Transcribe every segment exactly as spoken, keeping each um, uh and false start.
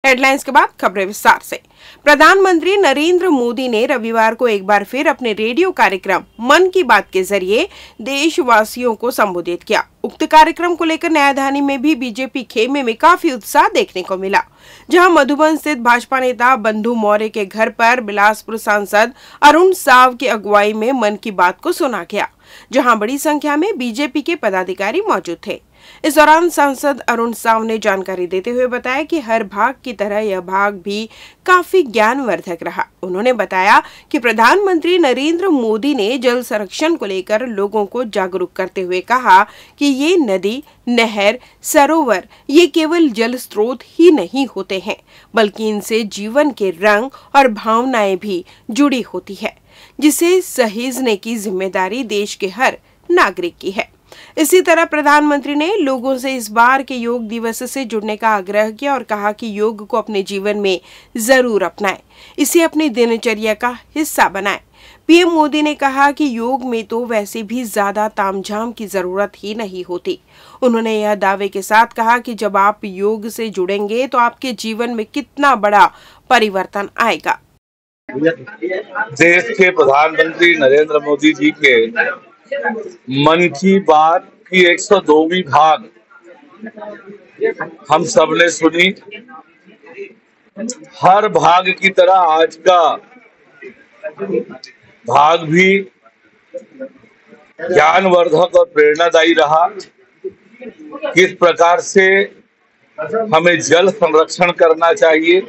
Headlines के बाद खबरें विस्तार से। प्रधानमंत्री नरेंद्र मोदी ने रविवार को एक बार फिर अपने रेडियो कार्यक्रम मन की बात के जरिए देशवासियों को संबोधित किया। उक्त कार्यक्रम को लेकर नयाधानी में भी बीजेपी खेमे में काफी उत्साह देखने को मिला, जहां मधुबन स्थित भाजपा नेता बंधु मौर्य के घर पर बिलासपुर सांसद अरुण साव की अगुवाई में मन की बात को सुना गया, जहां बड़ी संख्या में बीजेपी के पदाधिकारी मौजूद थे। इस दौरान सांसद अरुण साव ने जानकारी देते हुए बताया कि हर भाग की तरह यह भाग भी काफी ज्ञानवर्धक रहा। उन्होंने बताया कि प्रधानमंत्री नरेंद्र मोदी ने जल संरक्षण को लेकर लोगों को जागरूक करते हुए कहा कि ये नदी, नहर, सरोवर ये केवल जल स्रोत ही नहीं होते हैं, बल्कि इनसे जीवन के रंग और भावनाएं भी जुड़ी होती है, जिसे सहेजने की जिम्मेदारी देश के हर नागरिक की है। इसी तरह प्रधानमंत्री ने लोगों से इस बार के योग दिवस से जुड़ने का आग्रह किया और कहा कि योग को अपने जीवन में जरूर अपनाएं, इसे अपनी दिनचर्या का हिस्सा बनाएं। पीएम मोदी ने कहा कि योग में तो वैसे भी ज्यादा तामझाम की जरूरत ही नहीं होती। उन्होंने यह दावे के साथ कहा कि जब आप योग से जुड़ेंगे तो आपके जीवन में कितना बड़ा परिवर्तन आएगा। देश के प्रधानमंत्री नरेंद्र मोदी जी के मन की बात की एक सौ दोवीं भाग हम सबने सुनी। हर भाग की तरह आज का भाग भी ज्ञानवर्धक और प्रेरणादायी रहा। किस प्रकार से हमें जल संरक्षण करना चाहिए,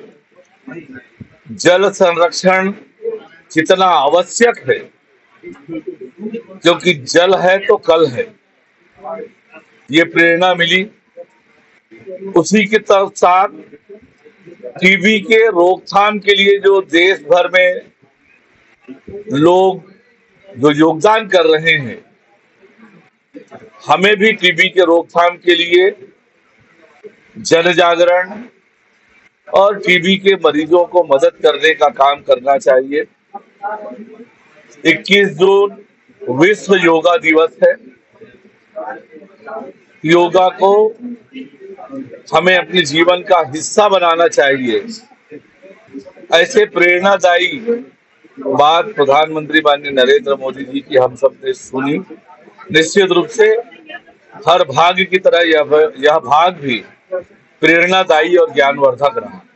जल संरक्षण कितना आवश्यक है, क्योंकि जल है तो कल है, ये प्रेरणा मिली। उसी के साथ टीबी के रोकथाम के लिए जो देश भर में लोग जो योगदान कर रहे हैं, हमें भी टीबी के रोकथाम के लिए जन जागरण और टीबी के मरीजों को मदद करने का काम करना चाहिए। इक्कीस जून विश्व योगा दिवस है। योगा को हमें अपने जीवन का हिस्सा बनाना चाहिए। ऐसे प्रेरणादायी बात प्रधानमंत्री माननीय नरेंद्र मोदी जी की हम सब ने सुनी। निश्चित रूप से हर भाग की तरह यह यह भाग भी प्रेरणादायी और ज्ञानवर्धक रहा।